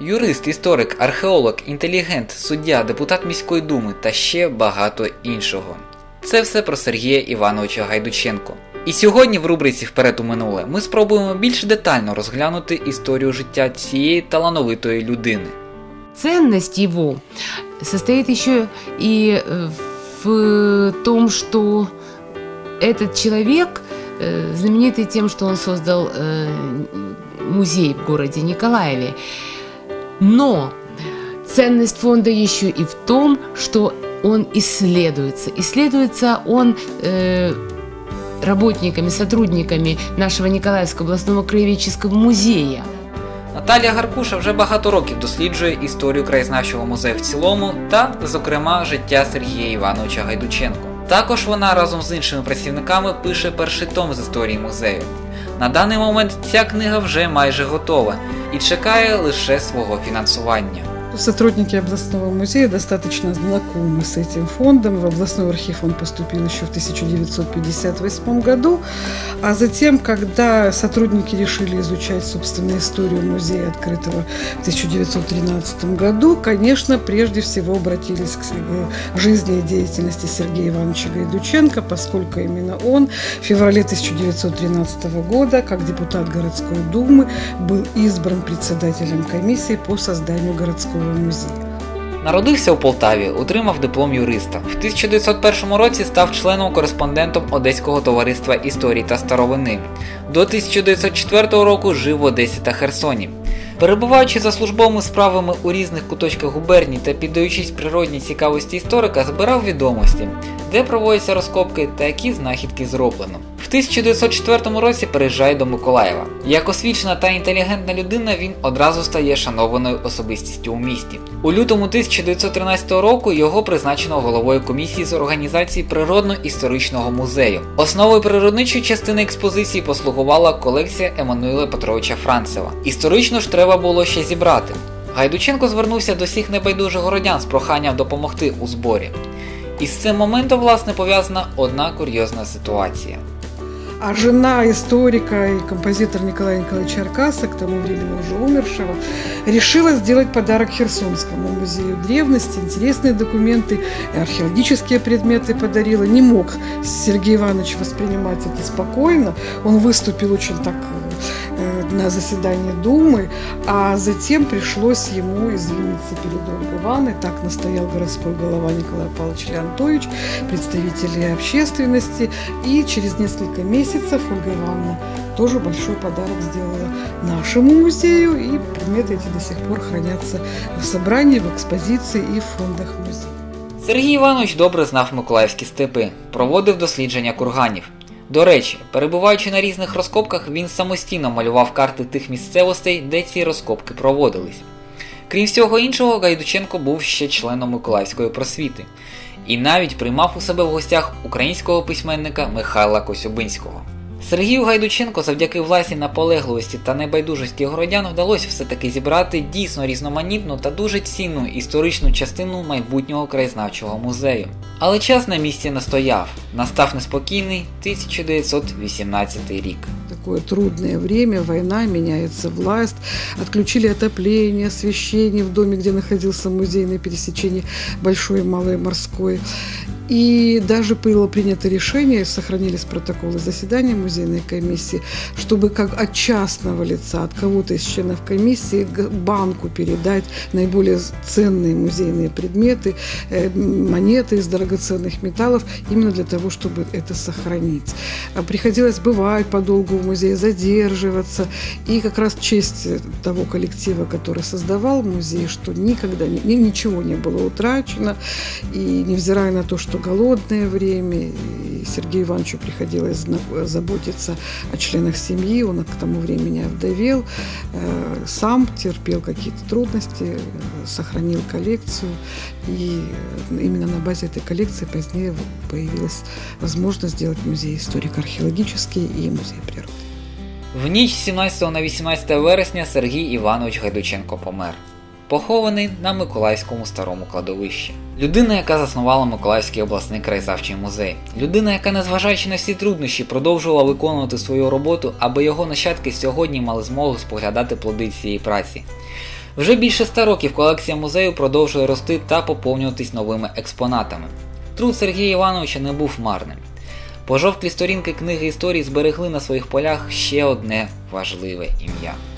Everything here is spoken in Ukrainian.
Юрист, історик, археолог, інтелігент, суддя, депутат міської думи та ще багато іншого. Це все про Сергія Івановича Гайдученко. І сьогодні в рубриці «Вперед у минуле» ми спробуємо більш детально розглянути історію життя цієї талановитої людини. Ценность его состоит еще и в том, что этот человек знаменитый тем, что он создал музей в городе Николаеве. Но ценность фонда еще и в том, что он исследуется. Исследуется он работниками, сотрудниками нашего Николаевского областного краеведческого музея. Наталія Гаркуша вже багато років досліджує історію краєзнавчого музею в цілому та, зокрема, життя Сергія Івановича Гайдученко. Також вона разом з іншими працівниками пише перший том з історії музею. На даний момент ця книга вже майже готова і чекає лише свого фінансування. Сотрудники областного музея достаточно знакомы с этим фондом. В областной архив он поступил еще в 1958 году. А затем, когда сотрудники решили изучать, собственно, историю музея, открытого в 1913 году, конечно, прежде всего обратились к жизни и деятельности Сергея Ивановича Гайдученко, поскольку именно он в феврале 1913 года, как депутат городской думы, был избран председателем комиссии по созданию городского музея. Народився у Полтаві, отримав диплом юриста. В 1901 році став членом-кореспондентом Одеського товариства історії та старовини. До 1904 року жив в Одесі та Херсоні. Перебуваючи за службовими справами у різних куточках губерній та піддаючись природній цікавості історика, збирав відомості, де проводяться розкопки та які знахідки зроблено. В 1904 році переїжджає до Миколаєва. Як освічена та інтелігентна людина, він одразу стає шанованою особистістю у місті. У лютому 1913 року його призначено головою комісії з організації природно-історичного музею. Основою природничої частини експозиції послугувала колекція Еммануїла Петровича Францева. Історично ж треба було ще зібрати. Гайдученко звернувся до всіх небайдужих городян з проханням допомогти у зборі. І з цим моментом, власне, пов'язана одна курйозна ситуація. А жена историка и композитора Николая Николаевича Аркаса, к тому времени уже умершего, решила сделать подарок Херсонскому музею древности, интересные документы, археологические предметы подарила. Не мог Сергей Иванович воспринимать это спокойно. Он выступил очень так на заседании Думы, а затем пришлось ему извиниться перед Ольгой Ивановной. Так настоял городской голова Николай Павлович Леонтович, представители общественности. И через несколько месяцев Ольга Ивановна тоже большой подарок сделала нашему музею, и предметы эти до сих пор хранятся в собрании, в экспозиции и в фондах музея. Сергій Іванович добре знав миколаївські степи, проводив дослідження курганів. До речі, перебуваючи на різних розкопках, він самостійно малював карти тих місцевостей, де ці розкопки проводились. Крім всього іншого, Гайдученко був ще членом Миколаївської просвіти і навіть приймав у себе в гостях українського письменника Михайла Коцюбинського. Сергію Гайдученко завдяки власній наполегливості та небайдужості городян вдалося все-таки зібрати дійсно різноманітну та дуже цінну історичну частину майбутнього краєзнавчого музею. Але час на місці не стояв. Настав неспокійний 1918 рік. Такое трудное время, война, меняется власть, отключили отопление, освещение в доме, где находился музей на пересечении Большой и Малой Морской. И даже было принято решение, сохранились протоколы заседания музейной комиссии, чтобы как от частного лица, от кого-то из членов комиссии банку передать наиболее ценные музейные предметы, монеты из драгоценных металлов, именно для того, чтобы это сохранить. Приходилось бывать подолгу в музее, задерживаться. И как раз честь того коллектива, который создавал музей, что никогда ничего не было утрачено. И невзирая на то, что голодное время, и Сергею Ивановичу приходилось заботиться о членах семьи, он к тому времени овдовел, сам терпел какие-то трудности, сохранил коллекцию, и именно на базе этой коллекции позднее появилась возможность сделать музей историко-археологический и музей природы. В ніч з 17 на 18 вересня Сергій Іванович Гайдученко помер. Похований на Миколаївському старому кладовищі. Людина, яка заснувала Миколаївський обласний краєзнавчий музей. Людина, яка, незважаючи на всі труднощі, продовжувала виконувати свою роботу, аби його нащадки сьогодні мали змогу споглядати плоди цієї праці. Вже більше 100 років колекція музею продовжує рости та поповнюватись новими експонатами. Труд Сергія Івановича не був марним. Пожовклі сторінки книги історії зберегли на своїх полях ще одне важливе ім'я.